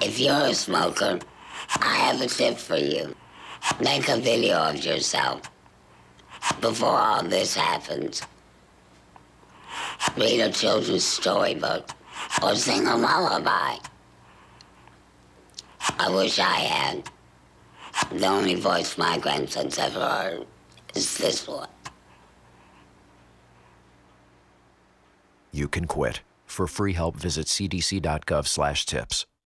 If you're a smoker, I have a tip for you. Make a video of yourself before all this happens. Read a children's storybook or sing a lullaby. I wish I had. The only voice my grandson's ever heard is this one. You can quit. For free help, visit cdc.gov/tips.